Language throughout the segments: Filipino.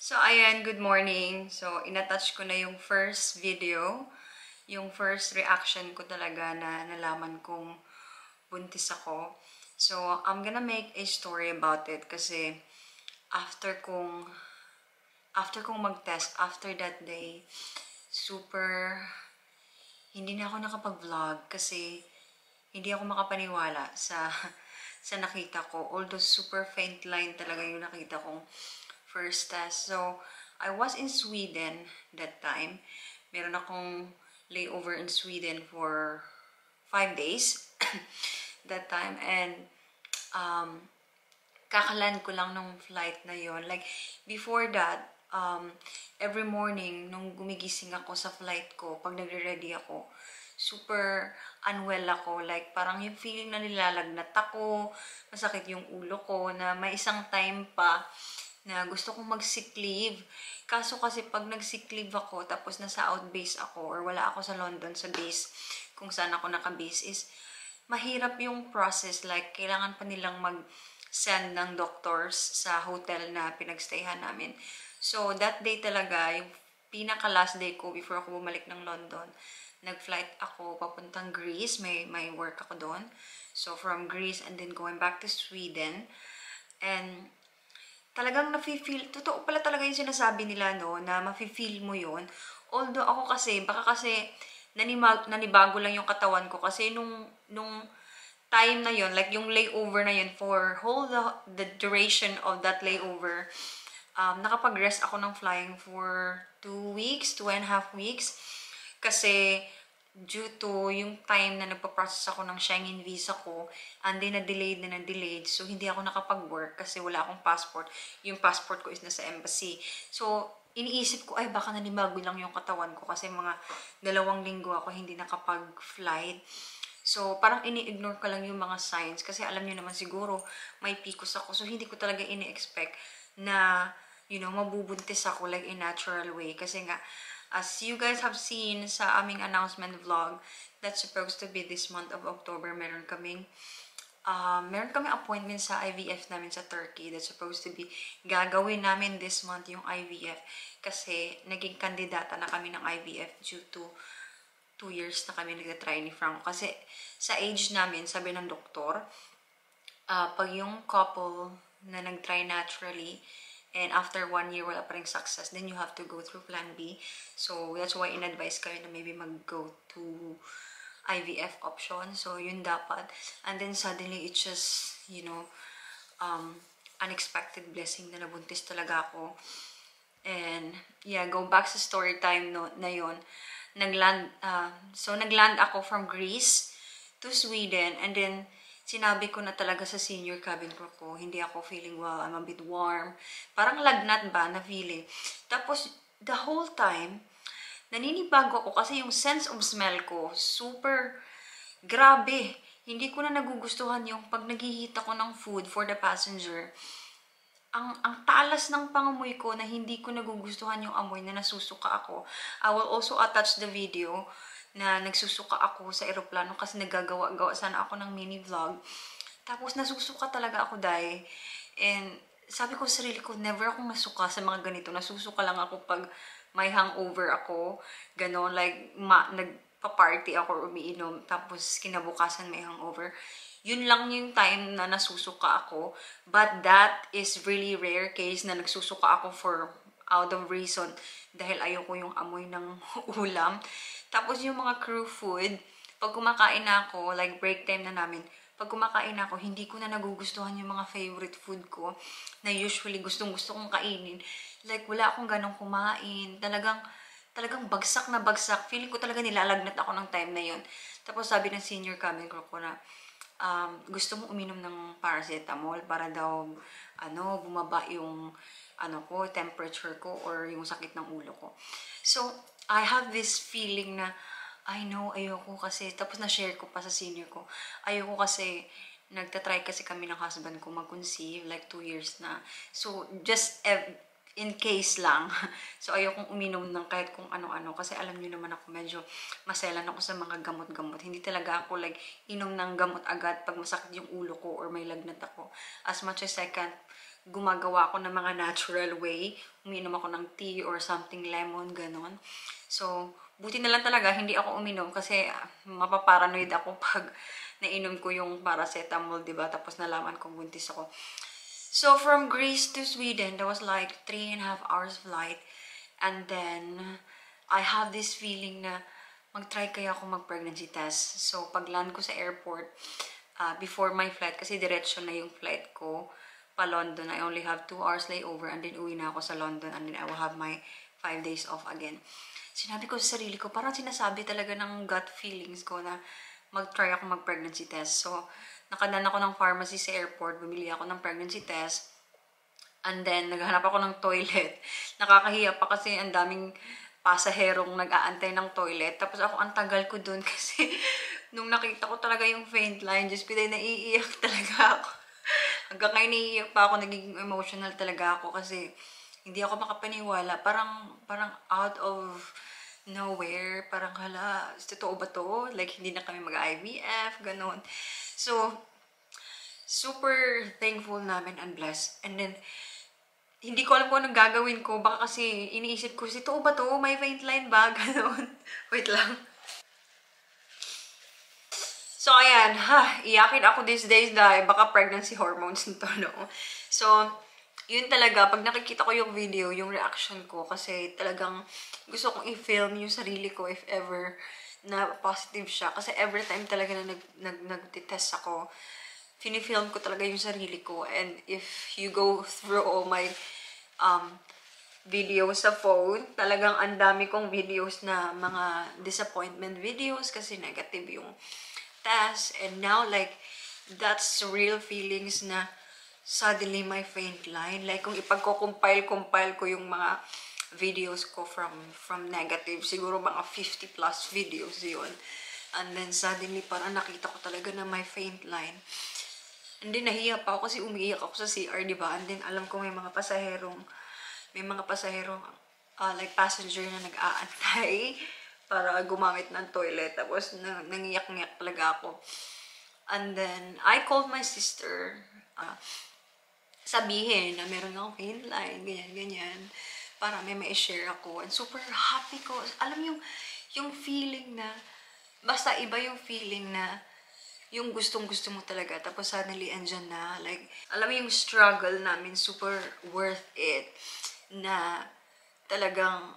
So, ayan, good morning. So, inattach ko na yung first video, yung first reaction ko talaga na nalaman kong buntis ako. So, I'm gonna make a story about it kasi after kong mag-test, after that day, super, hindi na ako nakapag-vlog kasi hindi ako makapaniwala sa sa nakita ko. Although super faint line talaga yung nakita kong first test. So, I was in Sweden that time. Meron akong layover in Sweden for 5 days that time. And kakalan ko lang nung flight na yon. Like, before that, every morning, nung gumigising ako sa flight ko, pag nagre-ready ako, super unwell ako. Like, parang yung feeling na nilalagnat ako, masakit yung ulo ko, na may isang time pa na gusto kong mag-sick leave. Kaso kasi pag nag-sick leave ako, tapos nasa outbase ako, or wala ako sa London sa base, kung saan ako naka-base, is mahirap yung process. Like, kailangan pa nilang mag-send ng doctors sa hotel na pinagstayhan namin. So, that day talaga, yung pinaka-last day ko before ako bumalik ng London, nag-flight ako papuntang Greece. May work ako doon. So, from Greece and then going back to Sweden. And talagang nafe-feel, totoo pala talaga yung sinasabi nila, no, na mafe-feel mo yun. Although ako kasi, baka kasi nanibago lang yung katawan ko kasi nung time na yun, like yung layover na yun, for whole the duration of that layover, nakapag-rest ako ng flying for 2 weeks, 2.5 weeks. Kasi due to yung time na nagpa-process ako ng Schengen visa ko, and then na-delayed. So, hindi ako nakapag-work kasi wala akong passport. Yung passport ko is nasa embassy. So, iniisip ko, ay baka nanibago lang yung katawan ko kasi mga 2 linggo ako hindi nakapag-flight. So, parang ini-ignore ko lang yung mga signs kasi alam niyo naman siguro may PCOS ako. So, hindi ko talaga ini-expect na, mabubuntis ako like in natural way. Kasi nga, as you guys have seen sa aming announcement vlog, that's supposed to be this month of October, meron kaming appointment sa IVF namin sa Turkey. That's supposed to be, gagawin namin this month yung IVF. Kasi naging kandidata na kami ng IVF due to 2 years na kami nagtatry ni Franco. Kasi sa age namin, sabi ng doktor, pag yung couple na nag-try naturally, and after 1 year wala pa rin success, then you have to go through plan B. So, that's why in-advise kayo na maybe mag-go to IVF option. So, yun dapat. And then suddenly, it's just, unexpected blessing na nabuntis talaga ako. And, yeah, go back sa story time na yun. Nagland ako from Greece to Sweden, and then sinabi ko na talaga sa senior cabin crew ko, hindi ako feeling well, I'm a bit warm. Parang lagnat ba na feeling. Tapos, the whole time, naninibago ako kasi yung sense of smell ko, super grabe. Hindi ko na nagugustuhan yung pag naghihita ko ng food for the passenger. Ang talas ng pangamoy ko na hindi ko nagugustuhan yung amoy na nasusuka ako. I will also attach the video na nagsusuka ako sa eroplano kasi naggagawa-gawa sana ako ng mini vlog. Tapos nasusuka talaga ako dahil. And sabi ko sa sarili ko, never akong nasuka sa mga ganito. Nasusuka lang ako pag may hangover ako. Ganon, like nagpa-party ako or umiinom. Tapos kinabukasan may hangover. Yun lang yung time na nasusuka ako. But that is really rare case na nagsusuka ako for out of reason dahil ayoko yung amoy ng ulam. Tapos yung mga crew food, pag kumakain na ako, like break time na namin, pag kumakain na ako, hindi ko na nagugustuhan yung mga favorite food ko na usually gustong-gusto kong kainin. Like, wala akong ganong kumain. Talagang bagsak na bagsak. Feeling ko talaga nilalagnat ako ng time na yun. Tapos sabi ng senior cabin crew ko na, gusto mo uminom ng paracetamol para daw, bumaba yung, temperature ko or yung sakit ng ulo ko. So, I have this feeling na, ayoko kasi, tapos na-share ko pa sa senior ko, ayoko kasi, nagtatry kasi kami ng husband ko mag-conceive, like 2 years na. So, just in case lang. So, ayokong uminom ng kahit kung ano-ano. Kasi alam niyo naman ako, medyo maselan ako sa mga gamot-gamot. Hindi talaga ako like, inom ng gamot agad pag masakit yung ulo ko or may lagnat ako. As much as I can gumagawa ako ng mga natural way. Uminom ako ng tea or something, lemon, ganon. So, buti na lang talaga, hindi ako uminom kasi mapaparanoid ako pag nainom ko yung paracetamol, diba? Tapos nalaman kong buntis ako. So, from Greece to Sweden, there was like 3.5 hours flight. And then, I have this feeling na mag-try kaya ako mag-pregnancy test. So, pag-land ko sa airport, before my flight, kasi diretso na yung flight ko pa London, I only have 2 hours layover and then uwi na ako sa London and then I will have my 5 days off again. Sinabi ko sa sarili ko, parang sinasabi talaga ng gut feelings ko na mag-try ako mag-pregnancy test. So, nakadan ako ng pharmacy sa airport, bumili ako ng pregnancy test. And then, naghanap ako ng toilet. Nakakahiya pa kasi ang daming pasaherong nag-aantay ng toilet. Tapos ako, ang tagal ko dun kasi nung nakita ko talaga yung faint line, just pinay, naiiyak talaga ako. Hanggang ngayon naiiyak pa ako, nagiging emotional talaga ako kasi hindi ako makapaniwala. Parang out of nowhere, parang hala, totoo ba to? Like, hindi na kami mag-IVF, ganon. So, super thankful namin and blessed. And then, hindi ko alam kung anong gagawin ko. Baka kasi iniisip ko, totoo ba to? May faint line ba? Ganon. Wait lang. So, ayan, iyakin ako these days dahil baka pregnancy hormones nito, no? So, yun talaga, pag nakikita ko yung video, yung reaction ko, kasi talagang gusto kong i-film yung sarili ko if ever na positive siya. Kasi every time talaga na nag-test ako, finifilm ko talaga yung sarili ko. And if you go through all my videos sa phone, talagang ang dami kong videos na mga disappointment videos kasi negative yung test. And now, like, that's real feelings na suddenly my faint line. Like, kung ipagko-compile ko yung mga videos ko from negative, siguro mga 50 plus videos yun. And then, suddenly, parang nakita ko talaga na my faint line. And then, nahiya pa ako kasi umiiyak ako sa CR, diba? And then, alam ko may mga pasaherong, like, passenger na nag-aantay para gumamit ng toilet. Tapos, nangiyak-ngiyak talaga ako. And then, I called my sister, sabihin na meron akong faint line, ganyan, para may share ako. And super happy ko. Alam yung feeling na, basta iba yung feeling na, yung gustong-gusto mo talaga. Tapos suddenly, andyan na. Like, alam mo yung struggle namin, super worth it. Na talagang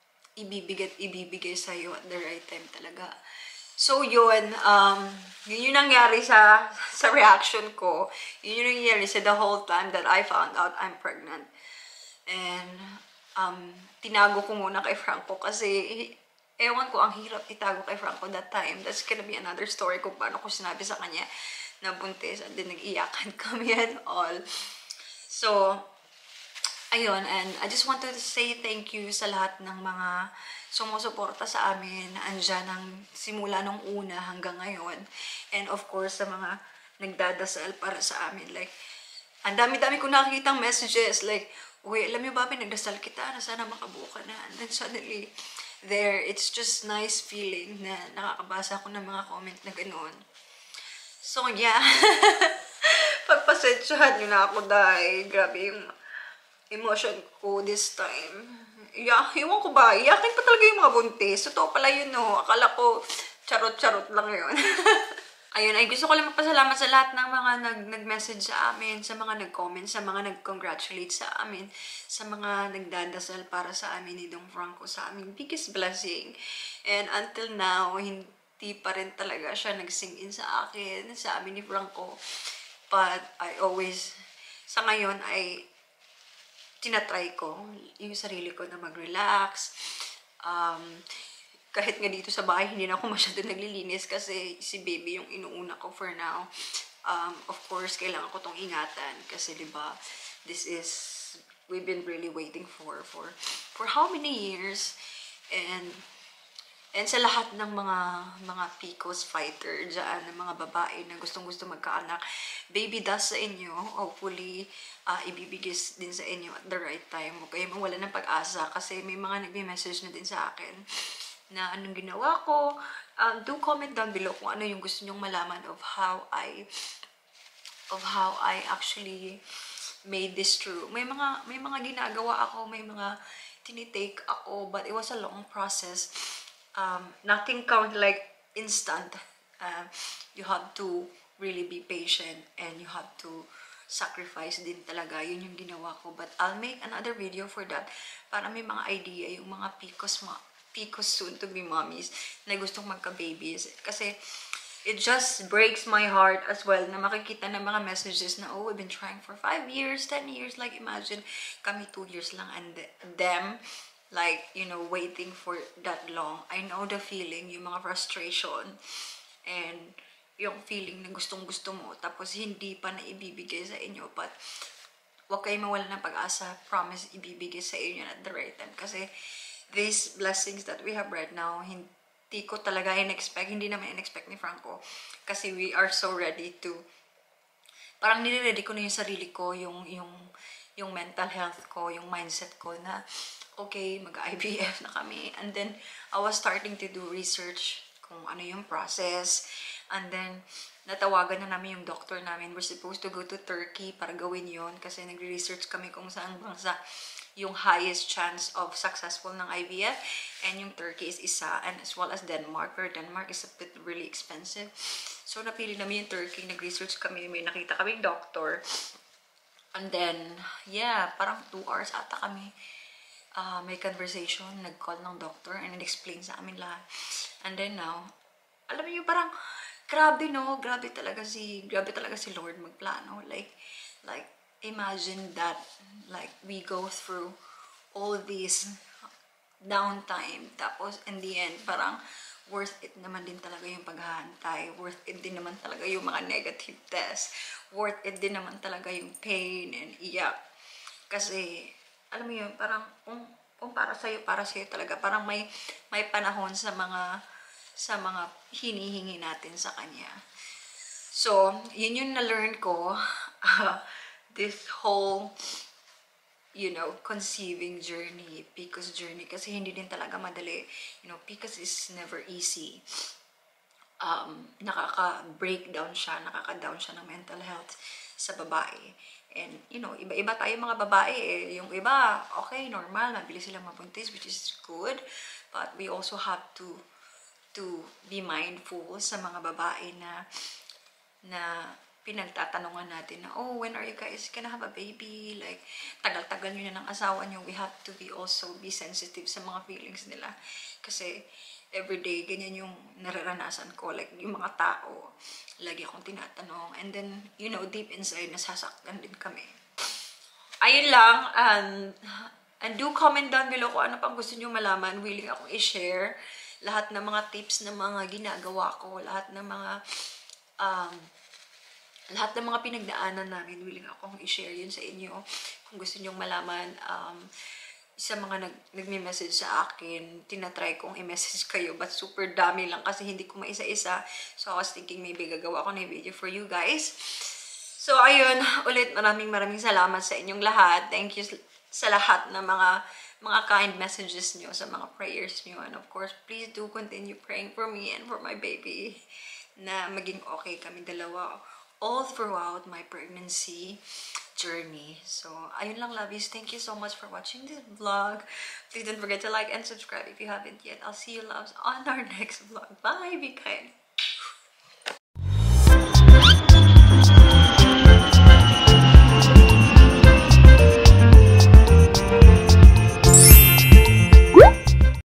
ibibigay sa'yo at the right time talaga. So, yun yung nangyari sa reaction ko. Yun yung nangyari sa the whole time that I found out I'm pregnant. And, tinago ko muna kay Franco kasi, ewan ko, ang hirap itago kay Franco that time. That's gonna be another story kung paano ko sinabi sa kanya na buntis at din nag-iyakan kami and all. So, ayun, and I just wanted to say thank you sa lahat ng mga sumusuporta sa amin, andyan ng simula nung una hanggang ngayon. And of course, sa mga nagdadasal para sa amin. Like, ang dami-dami ko nakikitang messages. Like, uy, alam niyo ba, pinagdasal kita na sana makabuo ka na. And then suddenly, it's just nice feeling na nakakabasa ko ng mga comment na gano'n. So, yeah. Pagpasensyahan nyo na ako dahil grabe yung emotion ko this time. Iwan ko ba? Iyakin pa talaga yung mga buntis. Totoo pala yun, no? Akala ko, charot-charot lang yun. Ayun, ay gusto ko lang magpasalamat sa lahat ng mga nag-message sa amin, sa mga nag-comment, sa mga nag-congratulate sa amin, sa mga nagdadasal para sa amin ni Dong Franco, sa aming biggest blessing. And until now, hindi pa rin talaga siya nag-sing in sa akin, sa amin ni Franco. But I always, sa ngayon, ay tinatry ko yung sarili ko na mag-relax. Kahit nga dito sa bahay, hindi na ako masyado naglilinis kasi si baby yung inuuna ko for now. Of course, kailangan ko tong ingatan kasi diba, we've been really waiting for how many years. And sa lahat ng mga PCOS fighter dyan, ng mga babae na gustong-gusto magkaanak, baby dust sa inyo, hopefully, ibibigay din sa inyo at the right time. Huwag kayo mawala ng pag-asa kasi may mga nagme-message na din sa akin na anong ginawa ko. Do comment down below kung ano yung gusto nyong malaman of how I actually made this true. May mga ginagawa ako, may mga tinitake ako, but it was a long process. Nothing comes like instant. You have to really be patient and you have to sacrifice din talaga. Yun yung ginawa ko. But I'll make another video for that para may mga idea yung mga PCOS soon to be mommies na gustong magka-babies. Kasi it just breaks my heart as well na makikita ng mga messages na, oh, we've been trying for 5 years, 10 years. Like, imagine, kami 2 years lang and them, like, you know, waiting for that long. I know the feeling, yung mga frustration and yung feeling na gustong-gusto mo tapos hindi pa na ibibigay sa inyo. But huwag kayo mawala ng pag-asa. Promise, ibibigay sa inyo at the right time. Kasi these blessings that we have right now, hindi ko talaga in-expect. Hindi naman in-expect ni Franco. Kasi we are so ready to, parang nire-ready ko na yung sarili ko, yung mental health ko, yung mindset ko na, okay, mag-IVF na kami. And then, I was starting to do research kung ano yung process. And then, natawagan na namin yung doctor namin. We're supposed to go to Turkey para gawin yon kasi nagre-research kami kung saan bansa yung highest chance of successful ng IVF. And yung Turkey is isa, and as well as Denmark. Pero Denmark is a bit really expensive. So, napili namin yung Turkey. Nag-research kami. May nakita kaming doctor. And then, yeah, parang 2 hours ata kami. May conversation. Nag-call ng doctor and explain sa amin lahat. And then now, alam niyo parang, grabe no, grabe talaga si Lord magplano. Like imagine that, like we go through all these downtime, tapos in the end, parang worth it naman din talaga yung paghahantay, worth it din naman talaga yung mga negative tests, worth it din naman talaga yung pain and iyak. Kasi, alam mo yun, parang kung para sa'yo talaga, parang may panahon sa mga hinihingi natin sa Kanya. So, yun yung na-learn ko, this whole, you know, conceiving journey, PCOS journey, kasi hindi din talaga madali. You know, PCOS is never easy. Nakaka-breakdown siya, nakaka-down siya ng mental health sa babae. And, you know, iba-iba tayo mga babae eh. Yung iba, okay, normal, mabilis silang mabuntis, which is good. But we also have to be mindful sa mga babae na pinagtatanungan natin na, oh, when are you guys gonna have a baby? Like, tagal-tagal nyo na ng asawa nyo. We have to be sensitive sa mga feelings nila. Kasi, everyday, ganyan yung nararanasan ko. Like, yung mga tao, lagi akong tinatanong. And then, you know, deep inside, nasasaktan din kami. Ayun lang, and do comment down below kung ano pang gusto nyo malaman. Willing akong i-share lahat ng mga tips na mga ginagawa ko, lahat ng mga pinagdaanan namin, willing akong i-share yun sa inyo. Kung gusto nyong malaman, sa mga nagme-message sa akin, tinatry kong i-message kayo, but super dami lang kasi hindi ko maisa-isa. So, I was thinking maybe gagawa ko na video for you guys. So, ayun, ulit maraming salamat sa inyong lahat. Thank you sa lahat ng mga kind messages nyo, sa mga prayers nyo. And of course, please do continue praying for me and for my baby na maging okay kami dalawa all throughout my pregnancy journey. So, ayun lang, lovies. Thank you so much for watching this vlog. Please don't forget to like and subscribe if you haven't yet. I'll see you, loves, on our next vlog. Bye! Be kind.